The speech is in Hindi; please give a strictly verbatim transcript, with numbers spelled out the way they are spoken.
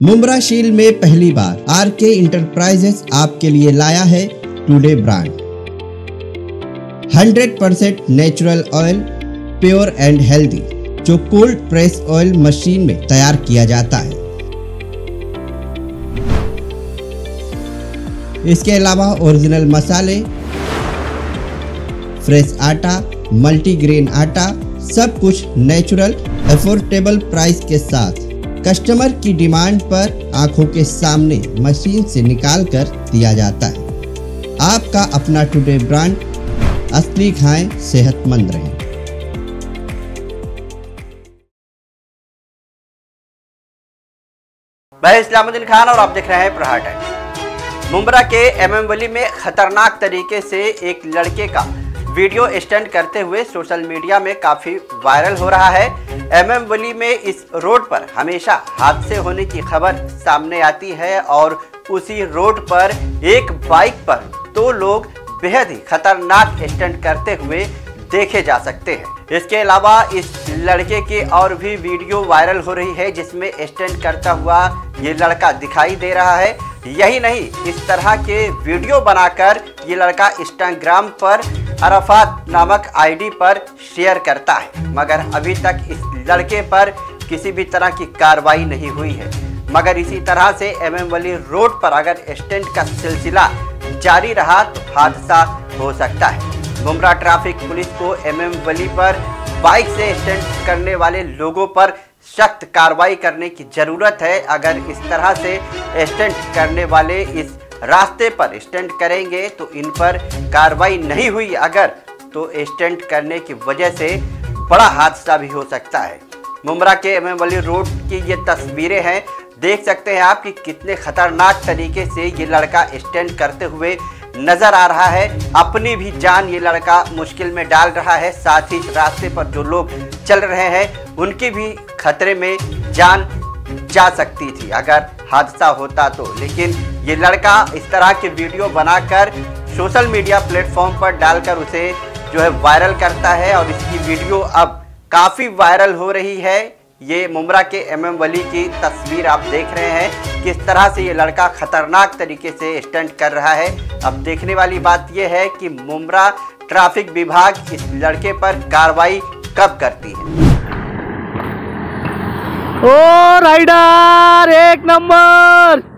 मुंब्रा शील में पहली बार आर के इंटरप्राइजेस आपके लिए लाया है today brand. Hundred percent natural oil, pure and healthy, जो कोल्ड प्रेस ऑयल मशीन में तैयार किया जाता है। इसके अलावा ओरिजिनल मसाले, फ्रेश आटा, मल्टीग्रेन आटा, सब कुछ नेचुरल अफोर्डेबल प्राइस के साथ कस्टमर की डिमांड पर आंखों के सामने मशीन से निकाल कर दिया जाता है। आपका अपना टुडे ब्रांड, असली खाएं, सेहतमंद रहें। मैं इस्लामुद्दीन खान और आप देख रहे हैं प्रहार टाइम्स। मुंब्रा के एमएम वली में खतरनाक तरीके से एक लड़के का वीडियो स्टंट करते हुए सोशल मीडिया में काफ़ी वायरल हो रहा है। एमएम वली में इस रोड पर हमेशा हादसे होने की खबर सामने आती है और उसी रोड पर एक बाइक पर दो लोग बेहद ही खतरनाक स्टंट करते हुए देखे जा सकते हैं। इसके अलावा इस लड़के की और भी वीडियो वायरल हो रही है जिसमें स्टंट करता हुआ ये लड़का दिखाई दे रहा है। यही नहीं, इस तरह के वीडियो बनाकर ये लड़का इंस्टाग्राम पर अरफात नामक आईडी पर शेयर करता है, मगर अभी तक इस लड़के पर किसी भी तरह की कार्रवाई नहीं हुई है। मगर इसी तरह से एमएम वली रोड पर अगर स्टंट का सिलसिला जारी रहा तो हादसा हो सकता है। मुंब्रा ट्रैफिक पुलिस को एमएम वली पर बाइक से स्टंट करने वाले लोगों पर सख्त कार्रवाई करने की ज़रूरत है। अगर इस तरह से स्टंट करने वाले इस रास्ते पर स्टंट करेंगे तो इन पर कार्रवाई नहीं हुई अगर तो स्टंट करने की वजह से बड़ा हादसा भी हो सकता है। मुंब्रा के एमएम वली रोड की ये तस्वीरें हैं, देख सकते हैं आप कि कितने खतरनाक तरीके से ये लड़का स्टंट करते हुए नजर आ रहा है। अपनी भी जान ये लड़का मुश्किल में डाल रहा है, साथ ही रास्ते पर जो लोग चल रहे हैं उनकी भी खतरे में जान जा सकती थी अगर हादसा होता तो। लेकिन ये लड़का इस तरह के वीडियो बनाकर सोशल मीडिया प्लेटफॉर्म पर डालकर उसे जो है वायरल करता है और इसकी वीडियो अब काफ़ी वायरल हो रही है। ये मुंब्रा के एमएम वली की तस्वीर आप देख रहे हैं, किस तरह से ये लड़का खतरनाक तरीके से स्टंट कर रहा है। अब देखने वाली बात यह है कि मुंब्रा ट्रैफिक विभाग इस लड़के पर कार्रवाई कब करती है। ओ राइडर एक नंबर।